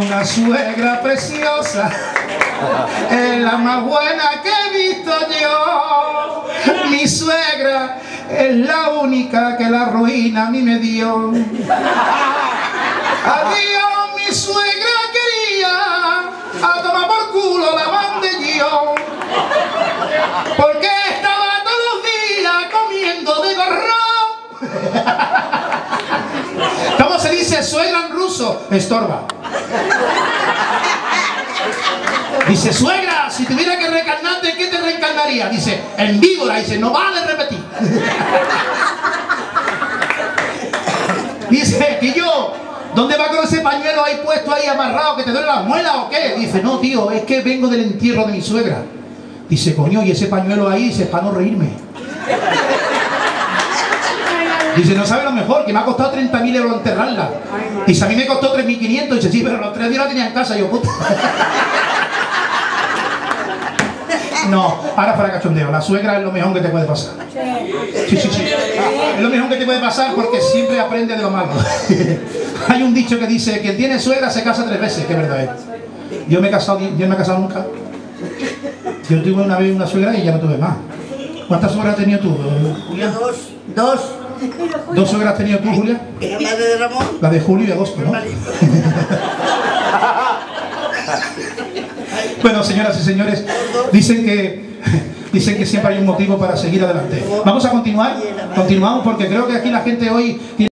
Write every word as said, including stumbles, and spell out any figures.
una suegra preciosa, es la más buena que he visto yo. Mi suegra es la única que la ruina a mí me dio. Adiós, mi suegra quería, a tomar por culo la banderío, porque estaba todos los días comiendo de gorro. ¿Cómo se dice suegra en ruso? Estorba. Dice, suegra, si tuviera que reencarnarte, ¿en qué te reencarnaría? Dice, en víbora. Dice, no vale repetir. Dice, que yo, ¿dónde va con ese pañuelo ahí puesto ahí amarrado, que te duele la muela o qué? Dice, no, tío, es que vengo del entierro de mi suegra. Dice, coño, y ese pañuelo ahí, dice, para no reírme. Dice, no sabe lo mejor, que me ha costado treinta mil euros enterrarla. Dice, a mí me costó tres mil quinientos. Dice, sí, pero los tres días la tenía en casa. Y yo, puta. No, ahora para cachondeo. La suegra es lo mejor que te puede pasar. Sí, sí, sí. Es lo mejor que te puede pasar porque siempre aprende de lo malo. Hay un dicho que dice, quien tiene suegra se casa tres veces, que es verdad. Yo me he casado, yo no me he casado nunca. Yo tuve una vez una suegra y ya no tuve más. ¿Cuántas suegras has tenido tú, Julián? Dos. Dos. ¿Dos suegras has tenido tú, Julia? La de Ramón. La de julio y agosto, ¿no? Bueno, señoras y señores, dicen que, dicen que siempre hay un motivo para seguir adelante. Vamos a continuar, continuamos porque creo que aquí la gente hoy...